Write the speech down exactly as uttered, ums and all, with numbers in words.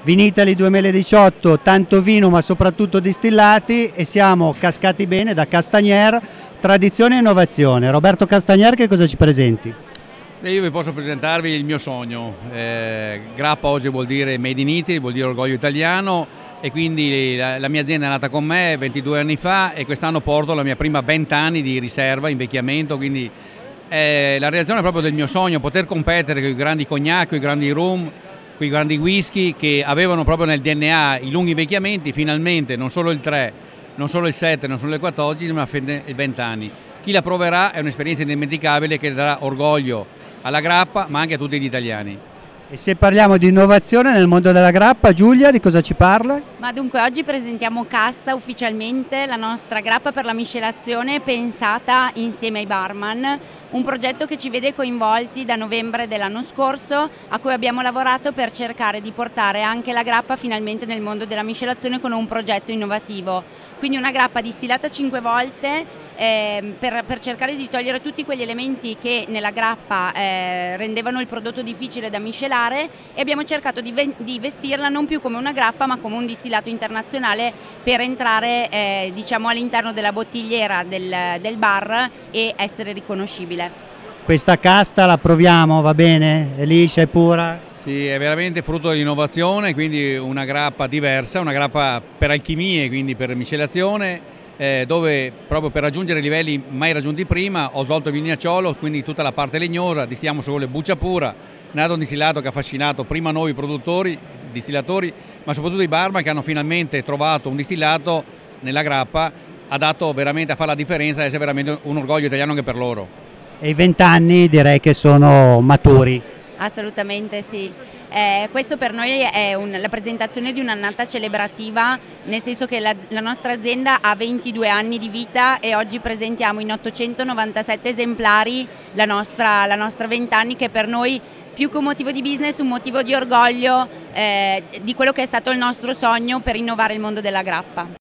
Vinitaly duemiladiciotto, tanto vino ma soprattutto distillati, e siamo cascati bene da Castagnier, tradizione e innovazione. Roberto Castagnier, che cosa ci presenti? Io vi posso presentarvi il mio sogno. Eh, Grappa oggi vuol dire Made in Italy, vuol dire orgoglio italiano, e quindi la, la mia azienda è nata con me ventidue anni fa e quest'anno porto la mia prima venti anni di riserva, invecchiamento, quindi è la realizzazione proprio del mio sogno, poter competere con i grandi cognac, con i grandi rum, con i grandi whisky che avevano proprio nel D N A i lunghi invecchiamenti. Finalmente non solo il tre, non solo il sette, non solo il quattordici, ma il venti anni. Chi la proverà è un'esperienza indimenticabile che darà orgoglio alla grappa ma anche a tutti gli italiani. E se parliamo di innovazione nel mondo della grappa, Giulia, di cosa ci parla? Ma dunque oggi presentiamo Casta ufficialmente, la nostra grappa per la miscelazione pensata insieme ai barman, un progetto che ci vede coinvolti da novembre dell'anno scorso, a cui abbiamo lavorato per cercare di portare anche la grappa finalmente nel mondo della miscelazione con un progetto innovativo. Quindi una grappa distillata cinque volte eh, per, per cercare di togliere tutti quegli elementi che nella grappa eh, rendevano il prodotto difficile da miscelare, e abbiamo cercato di, di vestirla non più come una grappa ma come un distillato internazionale per entrare eh, diciamo all'interno della bottigliera del, del bar e essere riconoscibile. Questa casta la proviamo, va bene? È liscia, è pura? Sì, è veramente frutto dell'innovazione, quindi una grappa diversa, una grappa per alchimie, quindi per miscelazione, eh, dove proprio per raggiungere livelli mai raggiunti prima ho tolto il vignacciolo, quindi tutta la parte legnosa, distilliamo solo le buccia pura, nato un distillato che ha affascinato prima noi produttori, distillatori, ma soprattutto i barman che hanno finalmente trovato un distillato nella grappa adatto veramente a fare la differenza e essere veramente un orgoglio italiano anche per loro. E i vent'anni direi che sono maturi. Assolutamente sì, eh, questo per noi è un, la presentazione di un'annata celebrativa, nel senso che la, la nostra azienda ha ventidue anni di vita e oggi presentiamo in ottocentonovantasette esemplari la nostra, la nostra venti anni, che per noi più che un motivo di business, un motivo di orgoglio eh, di quello che è stato il nostro sogno per innovare il mondo della grappa.